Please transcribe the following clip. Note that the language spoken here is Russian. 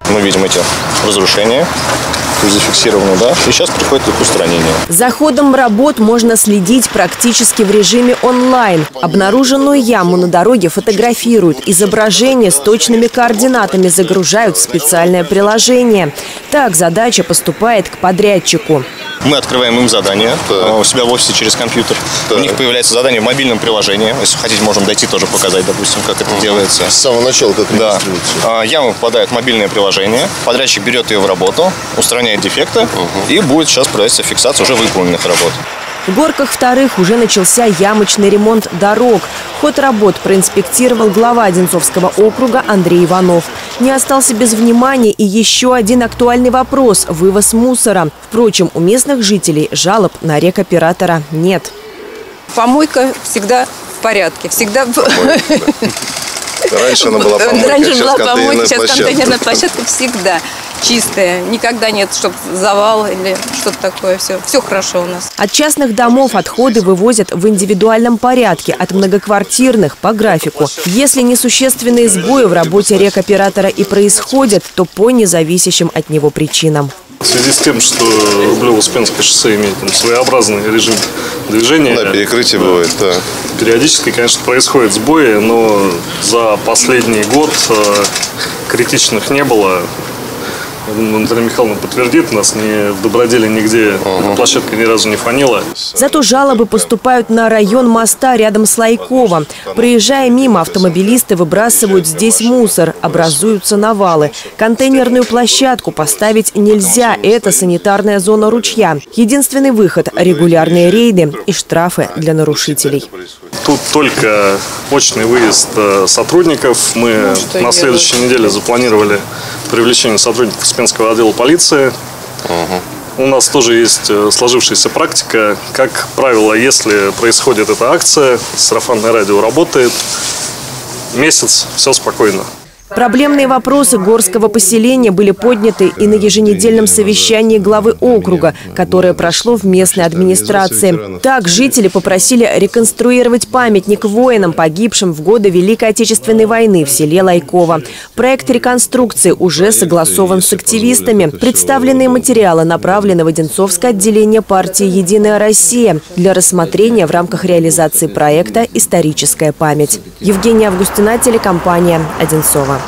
Мы видим эти разрушения, зафиксированы, да, и сейчас приходит их устранение. За ходом работ можно следить практически в режиме онлайн. Обнаруженную яму на дороге фотографируют, изображения с точными координатами загружают в специальное приложение. Так задача поступает к подрядчику. Мы открываем им задание у себя в офисе через компьютер. У них появляется задание в мобильном приложении. Если хотите, можем дойти тоже показать, допустим, как это делается. С самого начала как регистрируется. Да. Яма попадает в мобильное приложение. Подрядчик берет ее в работу, устраняет дефекты и будет сейчас проводиться фиксация уже выполненных работ. В Горках вторых уже начался ямочный ремонт дорог. Ход работ проинспектировал глава Одинцовского округа Андрей Иванов. Не остался без внимания и еще один актуальный вопрос – вывоз мусора. Впрочем, у местных жителей жалоб на рекоператора нет. Помойка всегда в порядке, всегда. Раньше она была помойка, сейчас контейнерная площадка всегда чистая. Никогда нет, чтобы завал или что-то такое. Все хорошо у нас. От частных домов отходы вывозят в индивидуальном порядке, от многоквартирных по графику. Если несущественные сбои в работе рекоператора и происходят, то по независящим от него причинам. В связи с тем, что Рублево-Успенское шоссе имеет своеобразный режим движения. Да, перекрытие бывает, да. Периодически, конечно, происходят сбои, но за последний год критичных не было. Наталья Михайловна подтвердит, нас в Доброделе нигде площадка ни разу не фонила. Зато жалобы поступают на район моста рядом с Лайково. Проезжая мимо, автомобилисты выбрасывают здесь мусор, образуются навалы. Контейнерную площадку поставить нельзя, это санитарная зона ручья. Единственный выход – регулярные рейды и штрафы для нарушителей. Тут только очный выезд сотрудников. Мы на следующей неделе запланировали привлечение сотрудников Успенского отдела полиции. У нас тоже есть сложившаяся практика. Как правило, если происходит эта акция, сарафанное радио работает, месяц, все спокойно. Проблемные вопросы горского поселения были подняты и на еженедельном совещании главы округа, которое прошло в местной администрации. Так, жители попросили реконструировать памятник воинам, погибшим в годы Великой Отечественной войны в селе Лайково. Проект реконструкции уже согласован с активистами. Представленные материалы направлены в Одинцовское отделение партии «Единая Россия» для рассмотрения в рамках реализации проекта «Историческая память». Евгения Августина, телекомпания «Одинцово».